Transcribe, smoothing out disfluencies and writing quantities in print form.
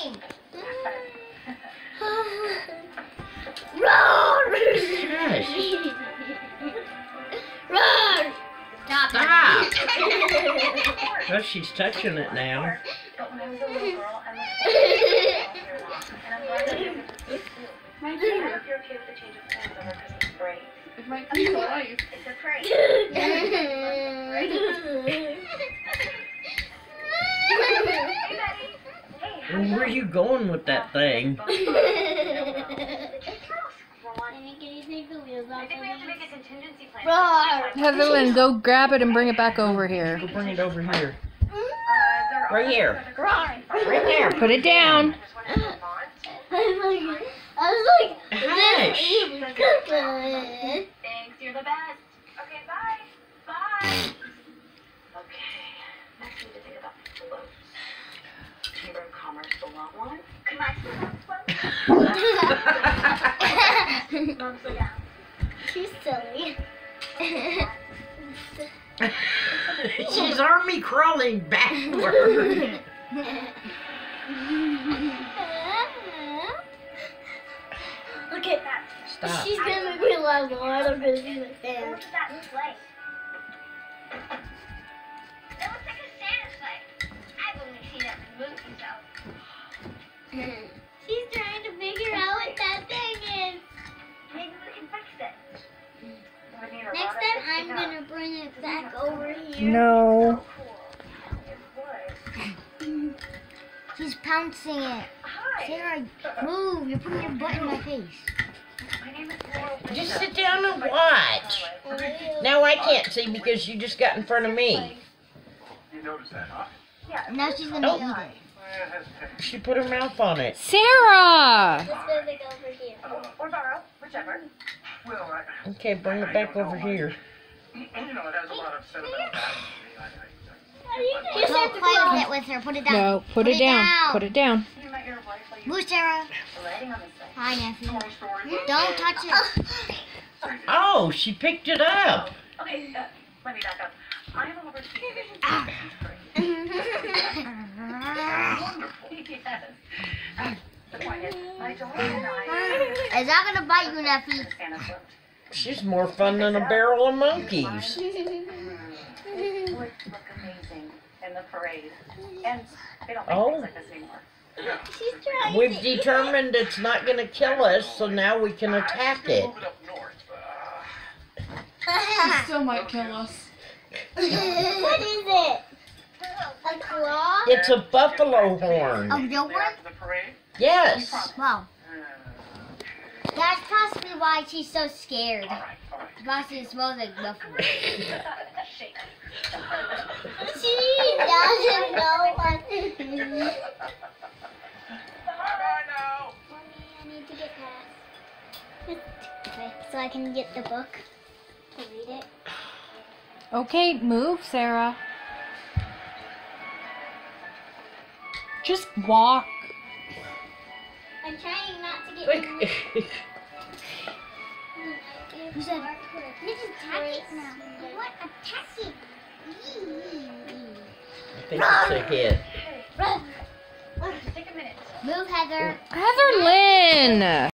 running. Roar! Roar! Stop. Well, she's touching it now. My dear, if you're okay with the change of plans over Christmas break. It might be for life. It's a prank. Where are you going with that thing? Can you take the wheels off? I think we have to make a contingency plan. Roar! Heatherlyn, go grab it and bring it back over here. Go bring it over here. There Right here. Roar! Right there. Put it down. I was like, Hush. Thanks, you're the best. Okay, bye. Bye. Okay, next we need to think about floats. Chamber of Commerce will want one. Can I see that float? Mom, sit down. She's silly. She's army crawling backward. Look at that. Stop. She's gonna make me laugh more. I'm gonna be my fan. Look at that sleigh. It looks like a Santa sleigh. I've only seen it in movies, though. She's trying to figure out what that thing is. Maybe we can fix it. Next time I'm gonna bring it back over here. No. She's pouncing it. Hi. Sarah, move. You're putting your butt in my face. My name is Laurel. Just sit down and watch. Now I can't see because you just got in front of me. You noticed that, huh? Yeah. Now she's gonna eat it. She put her mouth on it. Sarah! Let's move it over here. Or borrow, whichever. Well, Okay, bring it back over here. you know, it has a lot of sentimental value to me. You said to play with it with her. Put it down. No, put it down. Put it down. You met your wife while you Move, Sarah. were riding on the sleigh. Hi, Nefi. Toy Story. Don't touch it. Oh, she picked it up. Okay, let me back up. I have a Hoover Ski Division. Yes. The point is, my daughter and I Is that gonna bite you, Nefi? Santa float. She's more fun than a barrel of monkeys. It would look amazing in the parade. And they don't make Oh. things like this anymore. She's trying We've to. determined it's not going to kill us, so now we can attack it. Move it up north. Still might kill us. What is it? A claw? It's a buffalo horn. A real one? After the parade? Yes. Wow. That's possibly why she's so scared. All right. Because it smells like buffalo. Shake. She doesn't know what to do. Bye now. Mommy, I need to get past. Okay, so I can get the book to read it. Okay, move, Sarah. Just walk. I'm trying not to get Who's that? Mrs. Tacky now. What a tacky. I think it's a hit. Run. Take a minute. Move, Heather. Heatherlyn!